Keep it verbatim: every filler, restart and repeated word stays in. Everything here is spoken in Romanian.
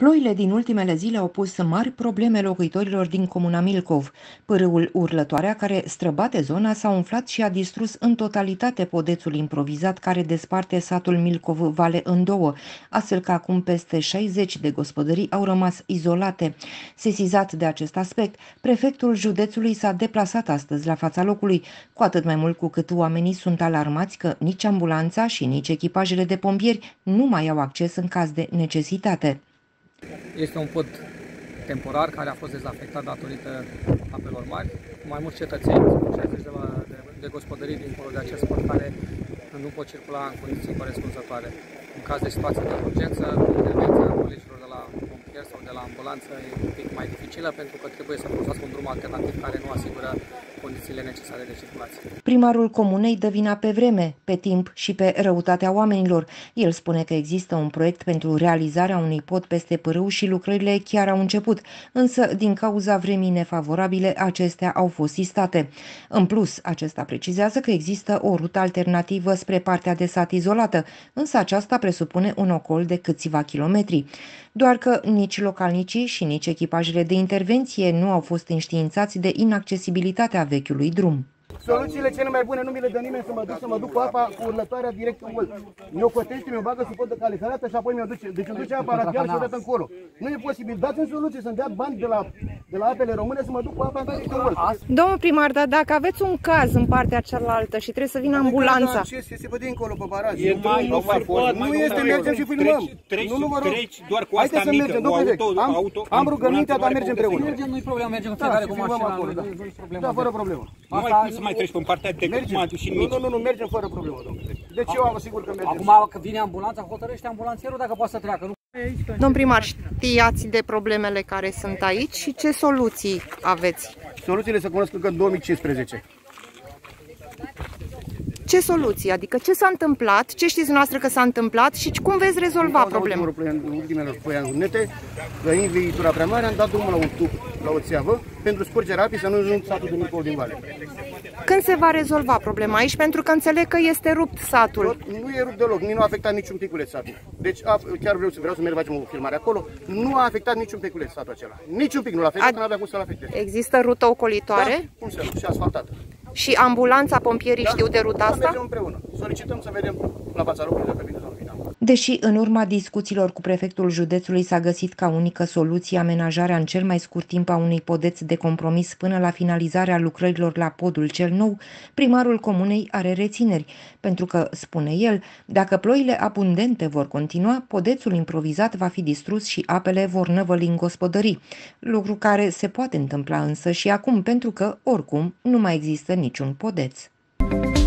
Ploile din ultimele zile au pus mari probleme locuitorilor din comuna Milcov. Pârâul Urlătoarea, care străbate zona, s-a umflat și a distrus în totalitate podețul improvizat care desparte satul Milcov-Vale în două, astfel că acum peste șaizeci de gospodării au rămas izolate. Sesizat de acest aspect, prefectul județului s-a deplasat astăzi la fața locului, cu atât mai mult cu cât oamenii sunt alarmați că nici ambulanța și nici echipajele de pompieri nu mai au acces în caz de necesitate. Este un pod temporar care a fost dezafectat datorită apelor mari. Mai mulți cetățeni, șaizeci de, de, de gospodării dincolo de acest pod, care nu pot circula în condiții corespunzătoare. În caz de situație de urgență, intervenția colegilor de la pompieri sau de la ambulanță e un pic mai dificilă, pentru că trebuie să folosească un drum alternativ care nu asigură condițiile necesare de circulație. Primarul comunei dă vina pe vreme, pe timp și pe răutatea oamenilor. El spune că există un proiect pentru realizarea unui pod peste pârâu și lucrările chiar au început, însă din cauza vremii nefavorabile acestea au fost sistate. În plus, acesta precizează că există o rută alternativă spre partea de sat izolată, însă aceasta presupune un ocol de câțiva kilometri. Doar că nici localnicii și nici echipajele de intervenție nu au fost înștiințați de inaccesibilitatea vechiului drum. Soluțiile cele mai bune nu mi le dă nimeni să mă duc, să mă duc cu apa, cu urlătoarea direct în gol. Mi-o cotește, mi-o bagă sub pod de cale ferată și apoi mi-o duce. Deci îmi duce apa la chiar și o dată încolo. Nu e posibil. Dați-mi soluție să-mi dea bani de la, de la apele române să mă duc cu apa direct în gol. Domnul primar, dar dacă aveți un caz în partea cealaltă și trebuie să vină ambulanța... Se vede încolo pe baraj. E mai, nu, nu este, mergem și filmăm. Treci, nu, nu, mă rog. treci doar cu asta să mică, mergem, cu auto, am, auto, am rugămintea, dar mergem împreună. Mergem, nu-i problemă, mergem da, fiecare cu mașina. Acolo, da. problemă. Da, fără problemă. Nu mai cum să mai treci pe partea de cum și nu, nu, nu, nu, mergem fără problemă, domnule. Deci eu am sigur că mergem. Acum că vine ambulanța, hotărăște ambulansierul dacă poate să treacă. Nu? Domn primar, știați de problemele care sunt aici și ce soluții aveți? Soluțiile se cunosc încă în două mii cincisprezece. Ce soluții? Adică ce s-a întâmplat? Ce știți dumneavoastră că s-a întâmplat și cum veți rezolva problema? În ultimele ploi nete, că în viitura prea mare, am dat drumul la un tub, la o țeavă, pentru scurgere apei să nu ajung satul de Milcov din Vale. Când se va rezolva problema aici? Pentru că înțeleg că este rupt satul. Nu e rupt deloc, nu a afectat niciun piculeț satul. Deci a, chiar vreau să, vreau să merg facem o filmare acolo, nu a afectat niciun piculeț satul acela. Niciun pic nu l-a afectat, nu avea cum să-l afecteze. Există rută ocolitoare? Da, cum să nu, și asfaltată. Și ambulanța, pompierii da, știu de ruta asta? Mergem împreună. Solicităm să vedem la fața locului dacă vine sau nu vine. Deși în urma discuțiilor cu prefectul județului s-a găsit ca unică soluție amenajarea în cel mai scurt timp a unui podeț de compromis până la finalizarea lucrărilor la podul cel nou, primarul comunei are rețineri, pentru că, spune el, dacă ploile abundente vor continua, podețul improvizat va fi distrus și apele vor năvăli în gospodării, lucru care se poate întâmpla însă și acum, pentru că, oricum, nu mai există niciun podeț.